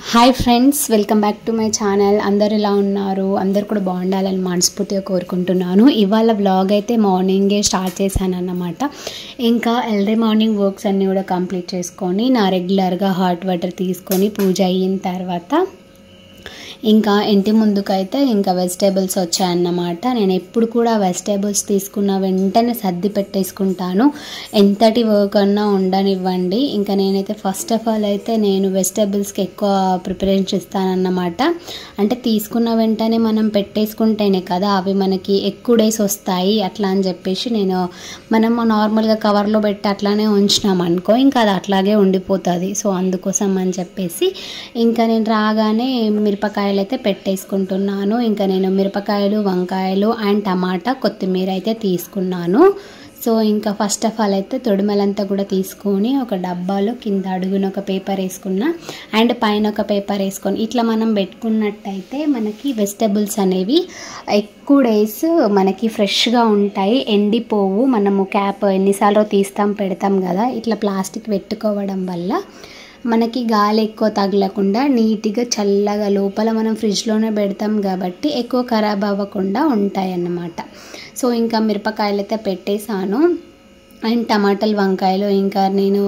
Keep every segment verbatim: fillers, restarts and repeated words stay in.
Hi friends, welcome back to my channel. అందరు ఎలా ఉన్నారు? అందరు కూడా బాగుండాలని మనస్ఫూర్తిగా కోరుకుంటున్నాను. ఇవాళ వ్లాగ్ అయితే మార్నింగే స్టార్ట్ చేశాను అన్నమాట. ఇంకా ఎర్లీ మార్నింగ్ వర్క్స్ అన్నీ కూడా కంప్లీట్ చేసుకొని నా రెగ్యులర్గా హాట్ వాటర్ తీసుకొని పూజ అయిన తర్వాత ఇంకా ఇంటి ముందుకైతే ఇంకా వెజిటేబుల్స్ వచ్చాయన్నమాట. నేను ఎప్పుడు కూడా వెజిటేబుల్స్ తీసుకున్న వెంటనే సర్ది పెట్టేసుకుంటాను, ఎంతటి వర్క్ అన్నా ఉండనివ్వండి. ఇంకా నేనైతే ఫస్ట్ ఆఫ్ ఆల్ అయితే నేను వెజిటేబుల్స్కి ఎక్కువ ప్రిఫరెన్స్ ఇస్తానన్నమాట. అంటే తీసుకున్న వెంటనే మనం పెట్టేసుకుంటేనే కదా అవి మనకి ఎక్కువ డేస్ వస్తాయి. అట్లా అని చెప్పేసి నేను మనం నార్మల్గా కవర్లో పెట్టి అట్లానే ఉంచినాం అనుకో, ఇంకా అది అట్లాగే ఉండిపోతుంది. సో అందుకోసం అని చెప్పేసి ఇంకా నేను రాగానే మిరపకాయ అయితే పెట్టేసుకుంటున్నాను. ఇంకా నేను మిరపకాయలు, వంకాయలు అండ్ టమాటా, కొత్తిమీర అయితే తీసుకున్నాను. సో ఇంకా ఫస్ట్ ఆఫ్ ఆల్ అయితే తొడిమలంతా కూడా తీసుకొని ఒక డబ్బాలో కింద అడుగున ఒక పేపర్ వేసుకున్నా అండ్ పైన ఒక పేపర్ వేసుకొని ఇట్లా మనం పెట్టుకున్నట్టయితే మనకి వెజిటబుల్స్ అనేవి ఎక్కువ డేస్ మనకి ఫ్రెష్గా ఉంటాయి, ఎండిపోవు. మనము క్యాప్ ఎన్నిసార్లు తీస్తాం పెడతాం కదా, ఇట్లా ప్లాస్టిక్ పెట్టుకోవడం వల్ల మనకి గాలి ఎక్కువ తగలకుండా నీట్గా చల్లగా లోపల మనం ఫ్రిడ్జ్లోనే పెడతాం కాబట్టి ఎక్కువ ఖరాబ్ అవ్వకుండా ఉంటాయి అన్నమాట. సో ఇంకా మిరపకాయలు అయితే పెట్టేశాను అండ్ టమాటాలు, వంకాయలు. ఇంకా నేను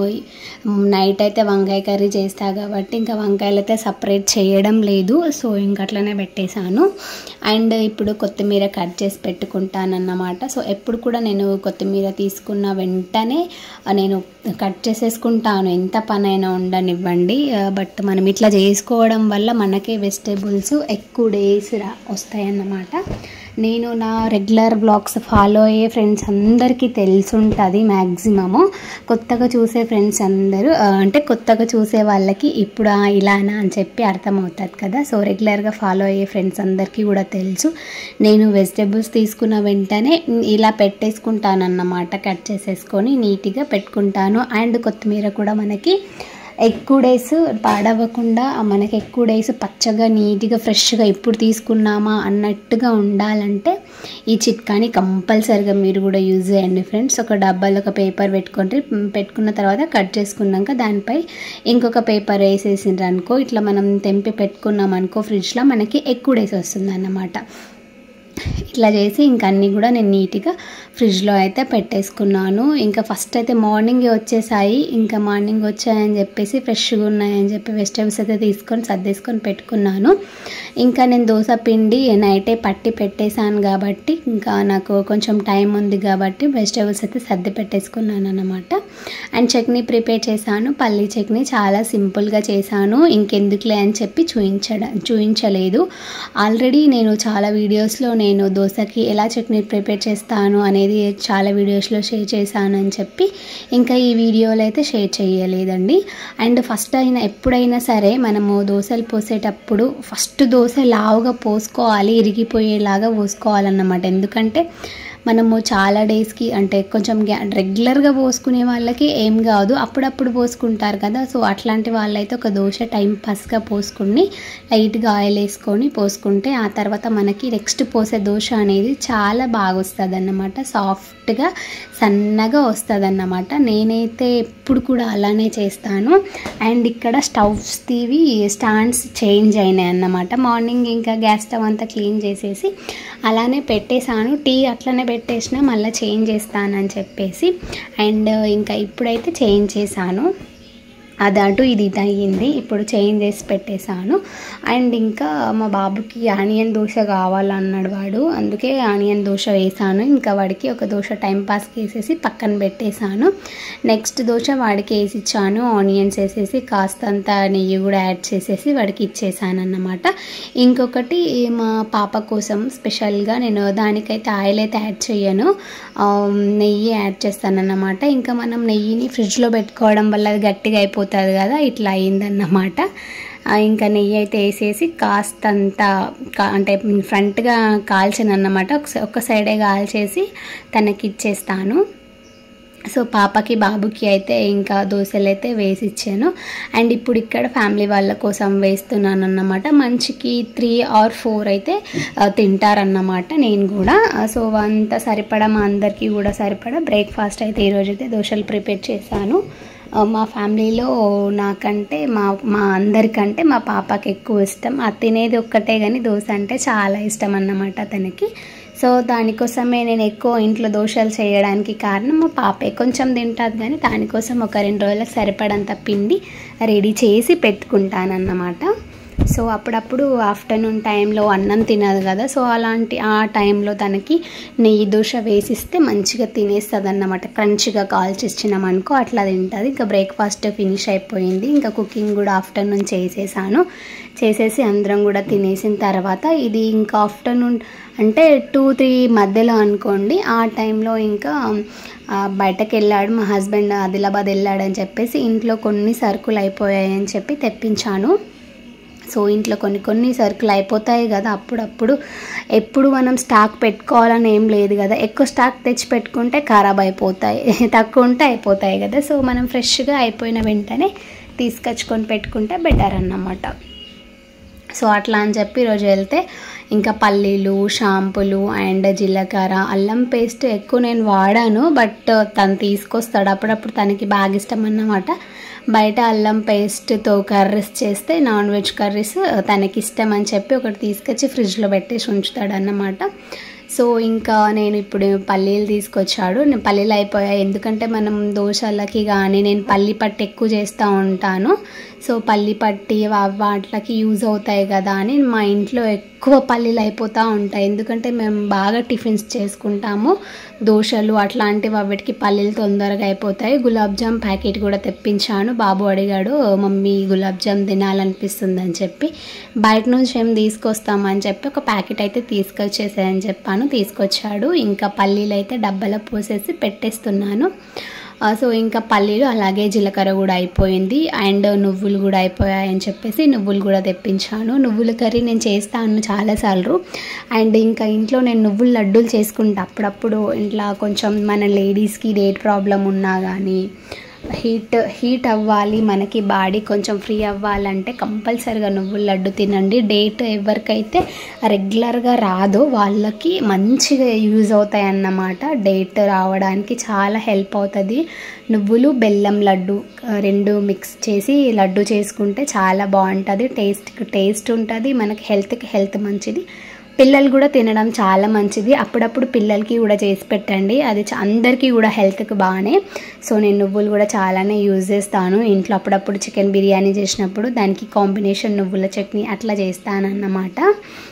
నైట్ అయితే వంకాయ కర్రీ చేస్తా కాబట్టి ఇంకా వంకాయలు అయితే సపరేట్ చేయడం లేదు. సో ఇంకా అట్లనే పెట్టేశాను. అండ్ ఇప్పుడు కొత్తిమీర కట్ చేసి పెట్టుకుంటానన్నమాట. సో ఎప్పుడు కూడా నేను కొత్తిమీర తీసుకున్న వెంటనే నేను కట్ చేసేసుకుంటాను, ఎంత పనైనా ఉండనివ్వండి. బట్ మనం ఇట్లా చేసుకోవడం వల్ల మనకే వెజిటేబుల్స్ ఎక్కువ డేస్ రా వస్తాయన్నమాట. నేను నా రెగ్యులర్ బ్లాగ్స్ ఫాలో అయ్యే ఫ్రెండ్స్ అందరికీ తెలుసుంటుంది మ్యాక్సిమము. కొత్తగా చూసే ఫ్రెండ్స్ అందరూ అంటే కొత్తగా చూసే వాళ్ళకి ఇప్పుడు ఇలానా అని చెప్పి అర్థమవుతుంది కదా. సో రెగ్యులర్గా ఫాలో అయ్యే ఫ్రెండ్స్ అందరికీ కూడా తెలుసు. నేను వెజిటేబుల్స్ తీసుకున్న వెంటనే ఇలా పెట్టేసుకుంటాను అన్నమాట, కట్ చేసేసుకొని నీట్గా పెట్టుకుంటాను. అండ్ కొత్తిమీర కూడా మనకి ఎక్కువ డేస్ పాడవకుండా మనకి ఎక్కువ డేస్ పచ్చగా నీట్గా ఫ్రెష్గా ఇప్పుడు తీసుకున్నామా అన్నట్టుగా ఉండాలంటే ఈ చిట్కాని కంపల్సరిగా మీరు కూడా యూజ్ చేయండి ఫ్రెండ్స్. ఒక డబ్బాలో ఒక పేపర్ పెట్టుకొని పెట్టుకున్న తర్వాత కట్ చేసుకున్నాక దానిపై ఇంకొక పేపర్ వేసేసిండ్రు అనుకో, ఇట్లా మనం తెంపి పెట్టుకున్నాం అనుకో ఫ్రిడ్జ్లో మనకి ఎక్కువ డేస్ వస్తుంది అన్నమాట. ఇట్లా చేసి ఇంక అన్నీ కూడా నేను నీట్గా ఫ్రిడ్జ్లో అయితే పెట్టేసుకున్నాను. ఇంకా ఫస్ట్ అయితే మార్నింగే వచ్చేసాయి. ఇంకా మార్నింగ్ వచ్చాయని చెప్పేసి ఫ్రెష్గా ఉన్నాయని చెప్పి వెజిటేబుల్స్ అయితే తీసుకొని సర్దేసుకొని పెట్టుకున్నాను. ఇంకా నేను దోశ పిండి నైటే పట్టి పెట్టేశాను కాబట్టి ఇంకా నాకు కొంచెం టైం ఉంది కాబట్టి వెజిటేబుల్స్ అయితే సర్ది పెట్టేసుకున్నాను అన్నమాట. అండ్ చట్నీ ప్రిపేర్ చేశాను, పల్లీ చట్నీ. చాలా సింపుల్గా చేశాను, ఇంకెందుకులే అని చెప్పి చూపించడం చూపించలేదు. ఆల్రెడీ నేను చాలా వీడియోస్లో నేను దోశకి ఎలా చట్నీ ప్రిపేర్ చేస్తాను అనేది చాలా వీడియోస్లో షేర్ చేశాను అని చెప్పి ఇంకా ఈ వీడియోలో అయితే షేర్ చేయలేదండి. అండ్ ఫస్ట్ అయినా ఎప్పుడైనా సరే మనము దోశలు పోసేటప్పుడు ఫస్ట్ దోశ లావుగా పోసుకోవాలి, ఇరిగిపోయేలాగా పోసుకోవాలన్నమాట. ఎందుకంటే మనము చాలా డేస్కి అంటే కొంచెం రెగ్యులర్గా పోసుకునే వాళ్ళకి ఏం కాదు, అప్పుడప్పుడు పోసుకుంటారు కదా. సో అట్లాంటి వాళ్ళైతే ఒక దోశ టైం పాస్గా పోసుకుని లైట్గా ఆయిల్ వేసుకొని పోసుకుంటే ఆ తర్వాత మనకి నెక్స్ట్ పోసే దోశ అనేది చాలా బాగా వస్తుంది అన్నమాట, సాఫ్ట్గా సన్నగా వస్తుంది అన్నమాట. నేనైతే ఎప్పుడు కూడా అలానే చేస్తాను. అండ్ ఇక్కడ స్టవ్స్ తీవి స్టాండ్స్ చేంజ్ అయినాయి అన్నమాట. మార్నింగ్ ఇంకా గ్యాస్ స్టవ్ అంతా క్లీన్ చేసేసి అలానే పెట్టేశాను. టీ అట్లనే పెట్టేసిన మళ్ళీ చేంజ్ చేస్తానని చెప్పేసి. అండ్ ఇంకా ఇప్పుడైతే చేంజ్ చేశాను, అది అటు ఇది ఇది అయ్యింది. ఇప్పుడు చేంజ్ చేసి పెట్టేశాను. అండ్ ఇంకా మా బాబుకి ఆనియన్ దోశ కావాలన్నాడు వాడు, అందుకే ఆనియన్ దోశ వేసాను. ఇంకా వాడికి ఒక దోశ టైంపాస్కి వేసేసి పక్కన పెట్టేశాను. నెక్స్ట్ దోశ వాడికి వేసి ఇచ్చాను, ఆనియన్స్ వేసేసి కాస్తంత నెయ్యి కూడా యాడ్ చేసేసి వాడికి ఇచ్చేసాను అన్నమాట. ఇంకొకటి మా పాప కోసం స్పెషల్గా నేను దానికైతే ఆయిల్ అయితే యాడ్ చేయను, నెయ్యి యాడ్ చేస్తానన్నమాట. ఇంకా మనం నెయ్యిని ఫ్రిడ్జ్లో పెట్టుకోవడం వల్ల అది గట్టిగా అయిపోతుంది కదా, ఇట్లా అయిందన్నమాట. ఇంకా నెయ్యి అయితే వేసేసి కాస్తంత అంటే ఫ్రంట్గా కాల్చాను అన్నమాట, ఒక సైడే కాల్చేసి తనకి ఇచ్చేస్తాను. సో పాపకి బాబుకి అయితే ఇంకా దోశలు అయితే వేసి ఇచ్చాను. అండ్ ఇప్పుడు ఇక్కడ ఫ్యామిలీ వాళ్ళ కోసం వేస్తున్నాను అన్నమాట. మంచికి త్రీ ఆర్ ఫోర్ అయితే తింటారన్నమాట నేను కూడా. సో అంత సరిపడా మా అందరికీ కూడా సరిపడా బ్రేక్ఫాస్ట్ అయితే ఈరోజు అయితే దోశలు ప్రిపేర్ చేశాను. మా ఫ్యామిలీలో నాకంటే మా మా అందరికంటే మా పాపకి ఎక్కువ ఇష్టం. అది తినేది ఒక్కటే కానీ దోశ అంటే చాలా ఇష్టం అన్నమాట తనకి. సో దానికోసమే నేను ఎక్కువ ఇంట్లో దోశలు చేయడానికి కారణం మా పాపే. కొంచెం తింటుంది కానీ దానికోసం ఒక రెండు రోజులకు సరిపడంత పిండి రెడీ చేసి పెట్టుకుంటానన్నమాట. సో అప్పుడప్పుడు ఆఫ్టర్నూన్ టైంలో అన్నం తినదు కదా, సో అలాంటి ఆ టైంలో తనకి నెయ్యి దోశ వేసిస్తే మంచిగా తినేస్తుంది అన్నమాట. క్రంచిగా కాల్చి ఇచ్చినామనుకో అట్లా తింటుంది. ఇంకా బ్రేక్ఫాస్ట్ ఫినిష్ అయిపోయింది. ఇంకా కుకింగ్ కూడా ఆఫ్టర్నూన్ చేసేసాను. చేసేసి అందరం కూడా తినేసిన తర్వాత ఇది ఇంకా ఆఫ్టర్నూన్ అంటే టూ త్రీ మధ్యలో అనుకోండి, ఆ టైంలో ఇంకా బయటకు వెళ్ళాడు మా హస్బెండ్, ఆదిలాబాద్ వెళ్ళాడని చెప్పేసి ఇంట్లో కొన్ని సరుకులు అయిపోయాయని చెప్పి తెప్పించాను. సో ఇంట్లో కొన్ని కొన్ని సరుకులు అయిపోతాయి కదా అప్పుడప్పుడు, ఎప్పుడు మనం స్టాక్ పెట్టుకోవాలని ఏం లేదు కదా. ఎక్కువ స్టాక్ తెచ్చి పెట్టుకుంటే ఖరాబ్ అయిపోతాయి, తక్కువ ఉంటే అయిపోతాయి కదా. సో మనం ఫ్రెష్గా అయిపోయిన వెంటనే తీసుకొచ్చుకొని పెట్టుకుంటే బెటర్ అన్నమాట. సో అట్లా అని చెప్పి ఈరోజు వెళ్తే ఇంకా పల్లీలు, షాంపులు అండ్ జీలకర్ర, అల్లం పేస్ట్ ఎక్కువ నేను వాడాను, బట్ తను తీసుకొస్తాడు అప్పుడప్పుడు, తనకి బాగా ఇష్టం అన్నమాట. బయట అల్లం పేస్ట్తో కర్రీస్ చేస్తే నాన్ వెజ్ కర్రీస్ తనకి ఇష్టం అని చెప్పి ఒకటి తీసుకొచ్చి ఫ్రిడ్జ్లో పెట్టేసి ఉంచుతాడు అన్నమాట. సో ఇంకా నేను ఇప్పుడు పల్లీలు తీసుకొచ్చాడు. నేను పల్లీలు అయిపోయాయి, ఎందుకంటే మనం దోశలకి కానీ నేను పల్లి పట్టి ఎక్కువ చేస్తూ ఉంటాను. సో పల్లి పట్టి వాటికి యూజ్ అవుతాయి కదా అని మా ఇంట్లో ఎక్కువ పల్లీలు అయిపోతూ ఉంటాయి, ఎందుకంటే మేము బాగా టిఫిన్స్ చేసుకుంటాము, దోశలు అట్లాంటివి, వాటికి పల్లీలు తొందరగా అయిపోతాయి. గులాబ్ జామ్ ప్యాకెట్ కూడా తెప్పించాను. బాబు అడిగాడు మమ్మీ గులాబ్ జామ్ తినాలనిపిస్తుంది అని చెప్పి, బయట నుంచి ఏం తీసుకొస్తామని చెప్పి ఒక ప్యాకెట్ అయితే తీసుకొచ్చేసాయని చెప్పాను. తీసుకొచ్చాడు. ఇంకా పల్లీలు అయితే డబ్బాలో పోసేసి పెట్టేస్తున్నాను. సో ఇంకా పల్లీలు అలాగే జీలకర్ర కూడా అయిపోయింది అండ్ నువ్వులు కూడా అయిపోయాయని చెప్పేసి నువ్వులు కూడా తెప్పించాను. నువ్వుల కర్రీ నేను చేస్తాను చాలాసార్లు. అండ్ ఇంకా ఇంట్లో నేను నువ్వుల లడ్డూలు చేసుకుంటా అప్పుడప్పుడు. ఇంట్లో కొంచెం మన లేడీస్కి డేట్ ప్రాబ్లం ఉన్నా కానీ, హీట్ హీట్ అవ్వాలి, మనకి బాడీ కొంచెం ఫ్రీ అవ్వాలంటే కంపల్సరిగా నువ్వుల లడ్డు తినండి. డేట్ ఎవరికైతే రెగ్యులర్గా రాదో వాళ్ళకి మంచిగా యూజ్ అవుతాయి అన్నమాట. డేట్ రావడానికి చాలా హెల్ప్ అవుతుంది. నువ్వులు బెల్లం లడ్డు రెండు మిక్స్ చేసి లడ్డు చేసుకుంటే చాలా బాగుంటుంది. టేస్ట్కి టేస్ట్ ఉంటుంది, మనకి హెల్త్కి హెల్త్ మంచిది, పిల్లలు కూడా తినడం చాలా మంచిది. అప్పుడప్పుడు పిల్లలకి కూడా చేసి పెట్టండి, అది అందరికీ కూడా హెల్త్కి బాగానే. సో నేను నువ్వులు కూడా చాలానే యూజ్ చేస్తాను ఇంట్లో. అప్పుడప్పుడు చికెన్ బిర్యానీ చేసినప్పుడు దానికి కాంబినేషన్ నువ్వుల చట్నీ అట్లా చేస్తానన్నమాట.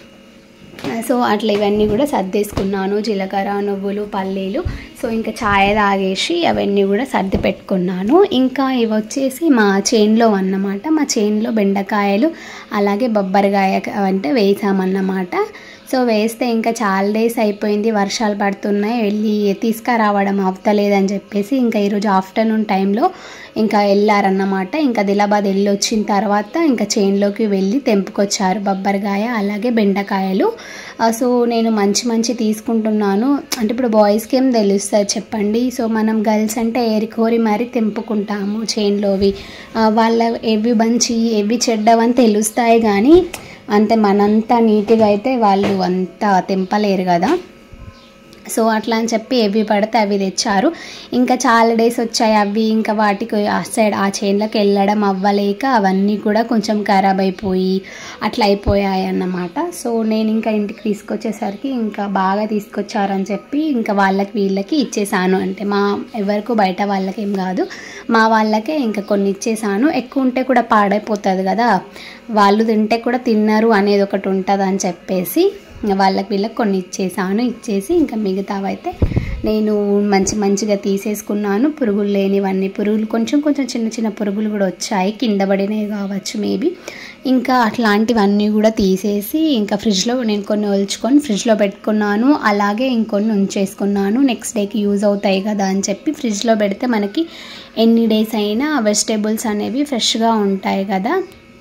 సో అట్లా ఇవన్నీ కూడా సర్దేసుకున్నాను, జీలకర్ర, నువ్వులు, పల్లీలు. సో ఇంకా ఛాయ్ తాగేసి అవన్నీ కూడా సర్ది పెట్టుకున్నాను. ఇంకా ఇవి వచ్చేసి మా చేనులో అన్నమాట. మా చేనులో బెండకాయలు అలాగే బొబ్బరికాయ అంటే వేసామన్నమాట. సో వేస్తే ఇంకా చాలా డేస్ అయిపోయింది, వర్షాలు పడుతున్నాయి, వెళ్ళి తీసుకురావడం అవతలేదని చెప్పేసి ఇంకా ఈరోజు ఆఫ్టర్నూన్ టైంలో ఇంకా వెళ్ళారన్నమాట. ఇంకా ఆదిలాబాద్ వెళ్ళి వచ్చిన తర్వాత ఇంకా చేనులోకి వెళ్ళి తెంపుకొచ్చారు బొబ్బరికాయ అలాగే బెండకాయలు. సో నేను మంచి మంచి తీసుకుంటున్నాను. అంటే ఇప్పుడు బాయ్స్కి ఏం తెలుస్తుంది చెప్పండి. సో మనం గర్ల్స్ అంటే ఏరికోరి మరీ తెంపుకుంటాము చేనులోవి. వాళ్ళ ఎవి మంచి ఎవి చెడ్డవని తెలుస్తాయి కానీ అంతే మనంతా నీట్గా అయితే వాళ్ళు అంతా తెంపలేరు కదా. సో అట్లా అని చెప్పి ఎవి పడితే అవి తెచ్చారు. ఇంకా చాలా డేస్ వచ్చాయి అవి, ఇంకా వాటికి ఆ సైడ్ ఆ చేన్లోకి వెళ్ళడం అవ్వలేక అవన్నీ కూడా కొంచెం ఖరాబ్ అయిపోయి అట్లా అయిపోయాయి అన్నమాట. సో నేను ఇంకా ఇంటికి తీసుకొచ్చేసరికి ఇంకా బాగా తీసుకొచ్చారని చెప్పి ఇంకా వాళ్ళకి వీళ్ళకి ఇచ్చేసాను. అంటే మా ఎవరికి బయట వాళ్ళకి ఏం కాదు, మా వాళ్ళకే ఇంకా కొన్ని ఇచ్చేసాను. ఎక్కువ ఉంటే కూడా పాడైపోతుంది కదా, వాళ్ళు తింటే కూడా తిన్నారు అనేది ఒకటి ఉంటుంది అని చెప్పేసి వాళ్ళకి వీళ్ళకి కొన్ని ఇచ్చేసాను. ఇచ్చేసి ఇంకా మిగతావైతే నేను మంచి మంచిగా తీసేసుకున్నాను. పురుగులు లేనివన్నీ, పురుగులు కొంచెం కొంచెం చిన్న చిన్న పురుగులు కూడా వచ్చాయి, కింద పడినవి కావచ్చు మేబీ. ఇంకా అట్లాంటివన్నీ కూడా తీసేసి ఇంకా ఫ్రిడ్జ్లో నేను కొన్ని ఒలుచుకొని ఫ్రిడ్జ్లో పెట్టుకున్నాను. అలాగే ఇంకొన్ని ఉంచేసుకున్నాను, నెక్స్ట్ డేకి యూజ్ అవుతాయి కదా అని చెప్పి. ఫ్రిడ్జ్లో పెడితే మనకి ఎన్ని డేస్ అయినా వెజిటేబుల్స్ అనేవి ఫ్రెష్గా ఉంటాయి కదా.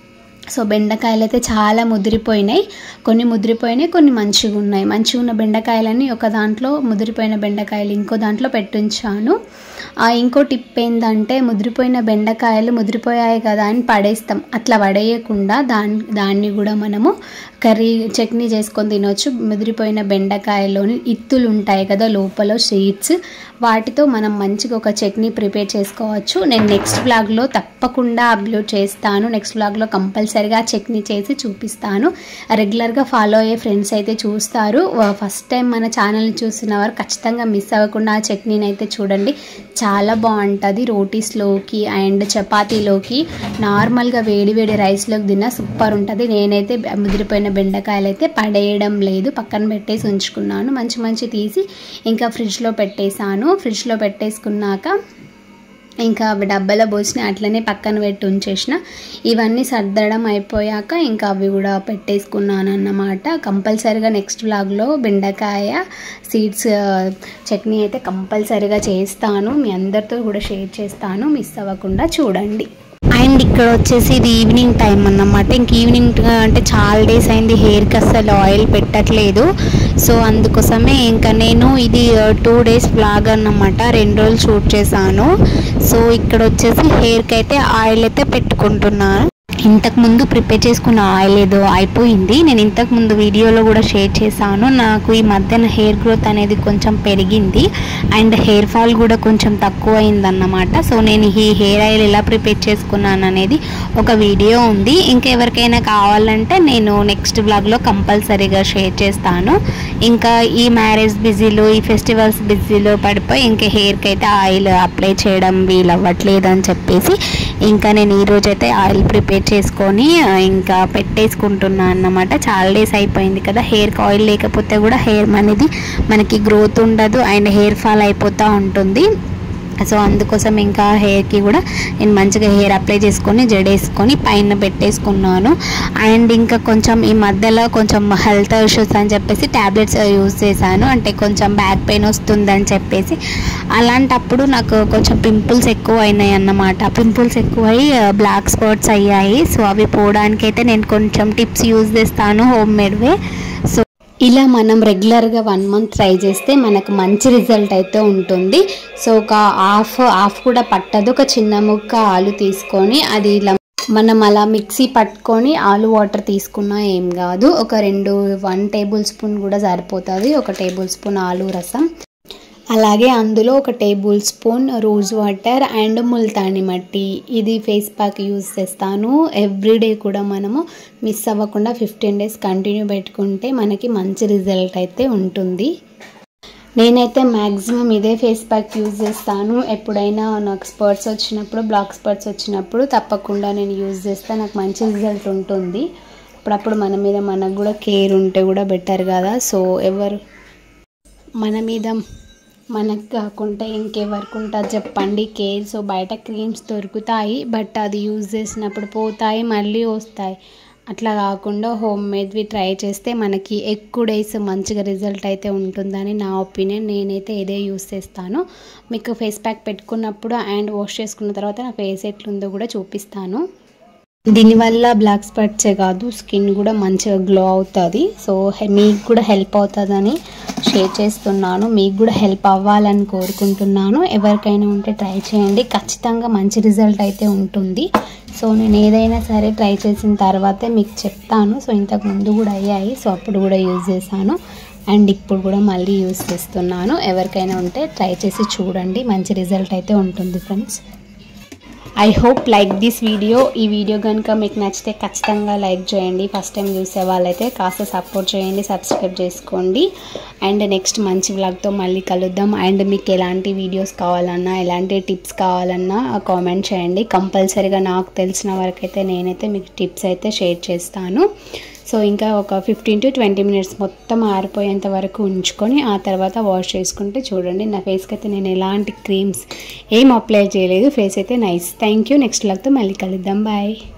సో బెండకాయలు అయితే చాలా ముదిరిపోయినాయి, కొన్ని ముదిరిపోయినాయి, కొన్ని మంచిగా ఉన్నాయి. మంచిగా ఉన్న బెండకాయలని ఒక దాంట్లో, ముదిరిపోయిన బెండకాయలు ఇంకో దాంట్లో పెట్టించాను. ఇంకో టిప్ ఏంటంటే ముదిరిపోయిన బెండకాయలు ముదిరిపోయాయి కదా అని పడేస్తాం, అట్లా పడేయకుండా దాన్ని దాన్ని కూడా మనము కర్రీ చట్నీ చేసుకొని తినవచ్చు. ముదిరిపోయిన బెండకాయలోని ఇత్తులు ఉంటాయి కదా లోపల సీడ్స్, వాటితో మనం మంచిగా ఒక చట్నీ ప్రిపేర్ చేసుకోవచ్చు. నేను నెక్స్ట్ వ్లాగ్లో తప్పకుండా అప్లోడ్ చేస్తాను. నెక్స్ట్ వ్లాగ్లో కంపల్సరీగా చట్నీ చేసి చూపిస్తాను. రెగ్యులర్గా ఫాలో అయ్యే ఫ్రెండ్స్ అయితే చూస్తారు. ఫస్ట్ టైం మన ఛానల్ని చూస్తున్న వారు ఖచ్చితంగా మిస్ అవ్వకుండా ఆ చట్నీని అయితే చూడండి, చాలా బాగుంటుంది. రోటీస్లోకి అండ్ చపాతీలోకి, నార్మల్గా వేడి వేడి రైస్లోకి తిన్నా సూపర్ ఉంటుంది. నేనైతే ముదిరిపోయిన బెండకాయలు అయితే పడేయడం లేదు, పక్కన పెట్టేసి ఉంచుకున్నాను. మంచి మంచి తీసి ఇంకా ఫ్రిడ్జ్లో పెట్టేశాను. ఫ్రిడ్జ్లో పెట్టేసుకున్నాక ఇంకా అవి డబ్బాలో పోసిన అట్లనే పక్కన పెట్టి ఉంచేసిన. ఇవన్నీ సర్దడం అయిపోయాక ఇంకా అవి కూడా పెట్టేసుకున్నాను అన్నమాట. కంపల్సరీగా నెక్స్ట్ వ్లాగ్లో బెండకాయ సీడ్స్ చట్నీ అయితే కంపల్సరీగా చేస్తాను, మీ అందరితో కూడా షేర్ చేస్తాను, మిస్ అవ్వకుండా చూడండి. అండ్ ఇక్కడ వచ్చేసి ఇది ఈవినింగ్ టైం అన్నమాట. ఇంక ఈవినింగ్ అంటే చాలా డేస్ అయింది హెయిర్కి అసలు ఆయిల్ పెట్టట్లేదు. సో అందుకోసమే ఇంకా నేను ఇది టూ డేస్ వ్లాగ్ అన్నమాట, రెండు రోజులు షూట్ చేశాను. సో ఇక్కడ వచ్చేసి హెయిర్కి అయితే ఆయిల్ అయితే పెట్టుకుంటున్నాను. ఇంతకుముందు ప్రిపేర్ చేసుకున్న ఆయిల్ ఏదో అయిపోయింది, నేను ఇంతకుముందు వీడియోలో కూడా షేర్ చేశాను. నాకు ఈ మధ్యన హెయిర్ గ్రోత్ అనేది కొంచెం పెరిగింది అండ్ హెయిర్ ఫాల్ కూడా కొంచెం తక్కువ అయిందన్నమాట. సో నేను ఈ హెయిర్ ఆయిల్ ఎలా ప్రిపేర్ చేసుకున్నాను అనేది ఒక వీడియో ఉంది. ఇంకెవరికైనా కావాలంటే నేను నెక్స్ట్ వ్లాగ్లో కంపల్సరీగా షేర్ చేస్తాను. ఇంకా ఈ మ్యారేజ్ బిజీలో, ఈ ఫెస్టివల్స్ బిజీలో పడిపోయి ఇంకా హెయిర్కి అయితే ఆయిల్ అప్లై చేయడం వీలవ్వట్లేదు అని చెప్పేసి ఇంకా నేను ఈరోజైతే ఆయిల్ ప్రిపేర్ చేసుకొని ఇంకా పెట్టేసుకుంటున్నాను అన్నమాట. చాలా డేస్ అయిపోయింది కదా, హెయిర్కి ఆయిల్ లేకపోతే కూడా హెయిర్ అనేది మనకి గ్రోత్ ఉండదు అండ్ హెయిర్ ఫాల్ అయిపోతూ ఉంటుంది. సో అందుకోసం ఇంకా హెయిర్కి కూడా నేను మంచిగా హెయిర్ అప్లై చేసుకొని జడేసుకొని పైన పెట్టేసుకున్నాను. అండ్ ఇంకా కొంచెం ఈ మధ్యలో కొంచెం హెల్త్ ఇష్యూస్ అని చెప్పేసి ట్యాబ్లెట్స్ యూజ్ చేశాను, అంటే కొంచెం బ్యాక్ పెయిన్ వస్తుందని చెప్పేసి. అలాంటప్పుడు నాకు కొంచెం పింపుల్స్ ఎక్కువ అయినాయి అన్నమాట, పింపుల్స్ ఎక్కువై బ్లాక్ స్పాట్స్ అయ్యాయి. సో అవి పోవడానికైతే నేను కొంచెం టిప్స్ యూజ్ చేస్తాను, హోమ్ మేడ్వే. సో ఇలా మనం రెగ్యులర్గా వన్ మంత్ ట్రై చేస్తే మనకు మంచి రిజల్ట్ అయితే ఉంటుంది. సో ఒక హాఫ్ హాఫ్ కూడా పట్టదు, ఒక చిన్న ముక్క ఆలు తీసుకొని అది ఇలా మనం అలా మిక్సీ పట్టుకొని ఆలు వాటర్ తీసుకున్నా ఏం కాదు, ఒక రెండు వన్ టేబుల్ స్పూన్ కూడా సరిపోతుంది. ఒక టేబుల్ స్పూన్ ఆలు రసం, అలాగే అందులో ఒక tablespoon rose water and Multani మట్టి, ఇది ఫేస్ ప్యాక్ యూజ్ చేస్తాను. ఎవ్రీడే కూడా మనము మిస్ అవ్వకుండా ఫిఫ్టీన్ డేస్ కంటిన్యూ పెట్టుకుంటే మనకి మంచి రిజల్ట్ అయితే ఉంటుంది. నేనైతే మ్యాక్సిమం ఇదే ఫేస్ ప్యాక్ యూజ్ చేస్తాను. ఎప్పుడైనా నాకు స్పాట్స్ వచ్చినప్పుడు, బ్లాక్ స్పాట్స్ వచ్చినప్పుడు తప్పకుండా నేను యూజ్ చేస్తాను, నాకు మంచి రిజల్ట్ ఉంటుంది. అప్పుడప్పుడు మన మీద మనకు కూడా కేర్ ఉంటే కూడా బెటర్ కదా. సో ఎవరు మన మీద మనకు కాకుండా ఇంకెవరికి ఉంటుంది చెప్పండి కేర్. సో బయట క్రీమ్స్ దొరుకుతాయి, బట్ అది యూజ్ చేసినప్పుడు పోతాయి మళ్ళీ వస్తాయి. అట్లా కాకుండా హోమ్ మేడ్వి ట్రై చేస్తే మనకి ఎక్కువ డేస్ మంచిగా రిజల్ట్ అయితే ఉంటుందని నా ఒపీనియన్. నేనైతే ఇదే యూజ్ చేస్తాను. మీకు ఫేస్ ప్యాక్ పెట్టుకున్నప్పుడు అండ్ వాష్ చేసుకున్న తర్వాత నా ఫేస్ ఎట్లుందో కూడా చూపిస్తాను. దీనివల్ల బ్లాక్ స్పాట్సే కాదు, స్కిన్ కూడా మంచిగా గ్లో అవుతుంది. సో మీకు కూడా హెల్ప్ అవుతుందని షేర్ చేస్తున్నాను, మీకు కూడా హెల్ప్ అవ్వాలని కోరుకుంటున్నాను. ఎవరికైనా ఉంటే ట్రై చేయండి, ఖచ్చితంగా మంచి రిజల్ట్ అయితే ఉంటుంది. సో నేను ఏదైనా సరే ట్రై చేసిన తర్వాతే మీకు చెప్తాను. సో ఇంతకు ముందు కూడా అయ్యాయి, సో అప్పుడు కూడా యూజ్ చేశాను అండ్ ఇప్పుడు కూడా మళ్ళీ యూజ్ చేస్తున్నాను. ఎవరికైనా ఉంటే ట్రై చేసి చూడండి, మంచి రిజల్ట్ అయితే ఉంటుంది friends. I hope like this video. ఈ వీడియో కనుక మీకు నచ్చితే ఖచ్చితంగా లైక్ చేయండి. ఫస్ట్ టైం చూసే వాళ్ళైతే కాస్త సపోర్ట్ చేయండి, సబ్స్క్రైబ్ చేసుకోండి. అండ్ నెక్స్ట్ మంచి వ్లాగ్తో మళ్ళీ కలుద్దాం. అండ్ మీకు ఎలాంటి వీడియోస్ కావాలన్నా, ఎలాంటి టిప్స్ కావాలన్నా కామెంట్ చేయండి. కంపల్సరీగా నాకు తెలిసిన వరకైతే నేనైతే మీకు టిప్స్ అయితే షేర్ చేస్తాను. సో ఇంకా ఒక ఫిఫ్టీన్ టు ట్వంటీ మినిట్స్ మొత్తం ఆరిపోయేంత వరకు ఉంచుకొని ఆ తర్వాత వాష్ చేసుకుంటే చూడండి, నా ఫేస్కి అయితే నేను ఎలాంటి క్రీమ్స్ ఏం అప్లై చేయలేదు, ఫేస్ అయితే నైస్. Thank you. నెక్స్ట్ వ్లాగ్తో మళ్ళీ కలుద్దాం. బాయ్.